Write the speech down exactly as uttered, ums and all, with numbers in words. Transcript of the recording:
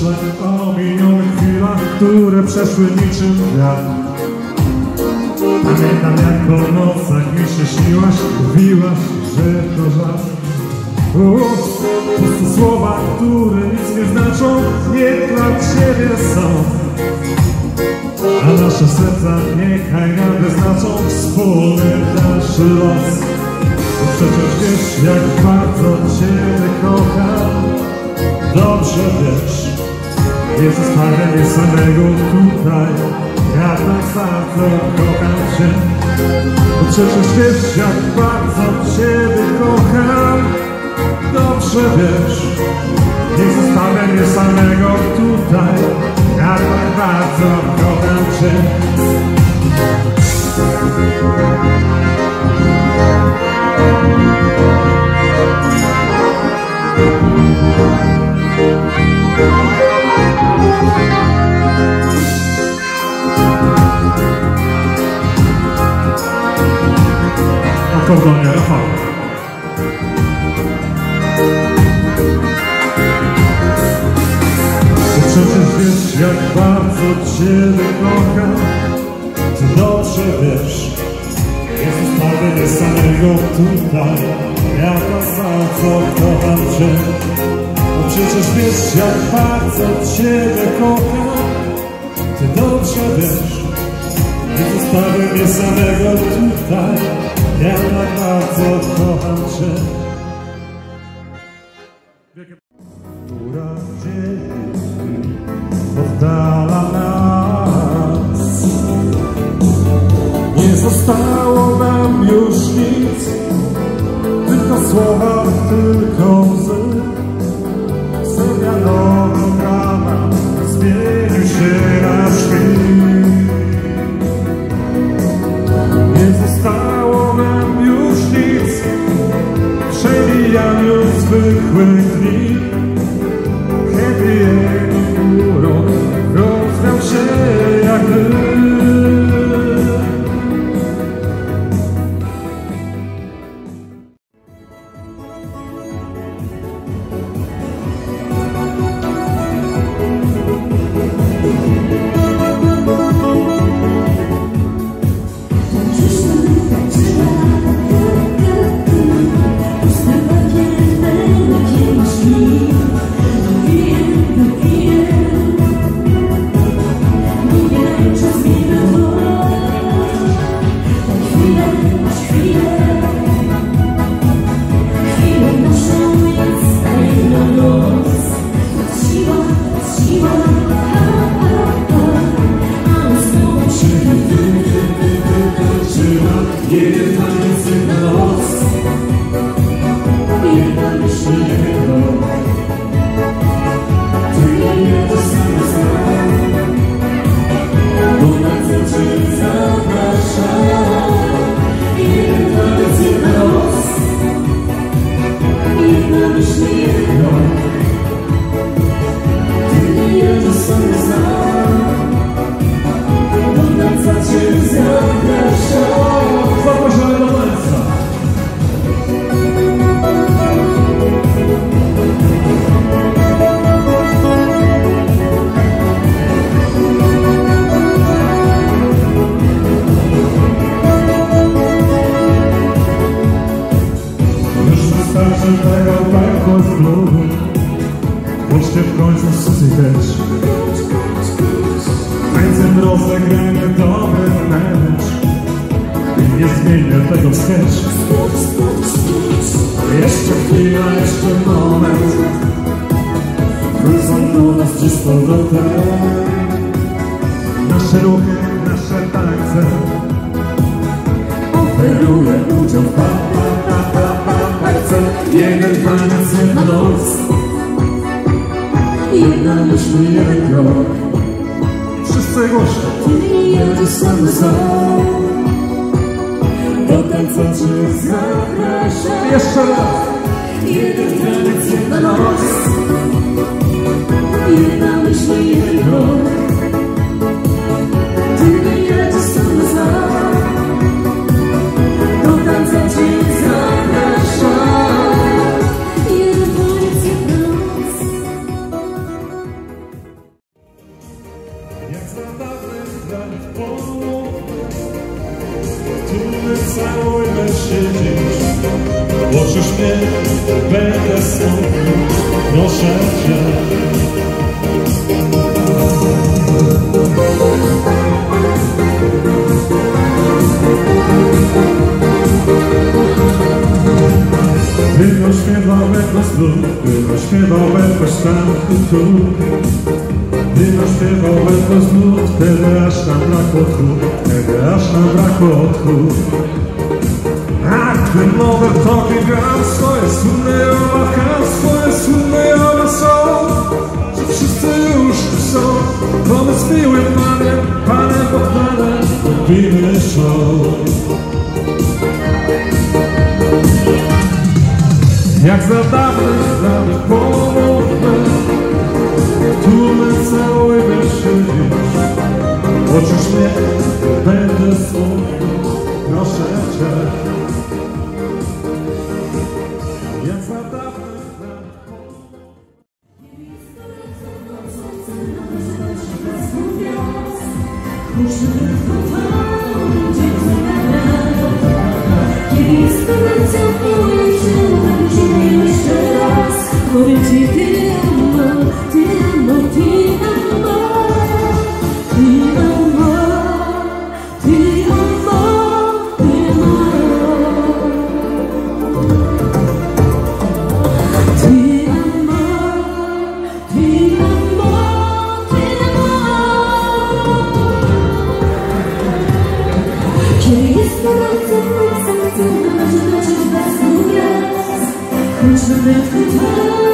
Myślę o minionych chwilach, które przeszły niczym wiatr. Pamiętam jak po nocach mi się śniłaś, mówiłaś, że to żart. Uff, puste słowa, które nic nie znaczą, nie dla ciebie są. A nasze serca niechaj nagle znaczą wspólny dalszy los. Bo przecież wiesz, jak bardzo ciebie kocham. Dobrze wiesz, nie zostawię mnie samego tutaj. Ja tak bardzo kocham cię. Bo przecież wiesz, jak bardzo ciebie kocham. Dobrze wiesz, nie zostawię mnie samego tutaj. Ja tak bardzo kocham cię. Akordonie Rafał. Bo przecież wiesz, jak bardzo ciebie kocham. Ty dobrze wiesz, nie zostawię mnie samego tutaj. Ja tak bardzo kocham cię. Bo przecież wiesz, jak bardzo ciebie kocham. Ty dobrze wiesz, nie zostawię mnie samego tutaj. Ja tak bardzo kocham cię. Która dzień oddala nas. Nie zostało nam już nic, tylko słowa, tylko łzy. Serialowy zmienił się na świt. Nie zostało nam już nic, przebijam już zwykłych dni. Kiedy jego urok rozwiał się jak dym. Chodźcie w końcu sypać. Tańcem rozegramy dobry mecz i nie zmienię tego sketch. Jeszcze chwila, jeszcze moment. Wrócą do nas czysto do tego. Nasze ruchy, nasze tańce oferuję ludziom pa, pa, pa, pa, pa, palce. Jeden taniec, jedna noc, jedna myśl, jeden krok. Wszyscy głośno. Ty i ja dziś same są. Do tańca cię zapraszam. Jeszcze raz. Jeden taniec, jedna noc, jedna myśl, jeden krok. Ty i ja dziś same są. Do tańca cię zapraszam. Jeden taniec, jedna noc. całujmy się dziś. Oczysz mnie, będę smutny, proszę cię. Gdy śpiewał echo znów, gdy śpiewał echo stanku tu. Gdy śpiewał echo znów, wtedy aż nam brakło tchu, wtedy aż nam brakło tchu. A gdy nowe toki gram, swoje słynne jolaka, swoje słynne jola są, że wszyscy już tu są. Pomysł miły Panie, Panie Bogdane, robimy show. Jak za dawnych, dawnych pomówmy, tu my całujmy się dziś. Oczysz mnie, będę smutny, proszę cię. Jak za dawnych, dawnych Powiem ci, ty amo, ty amo, ty amo, ty amo, ty amo, ty amo, ty amo, ty amo, ty amo. Kiedy jest gorąco, w sercu należy lecieć bez łez, choć nawet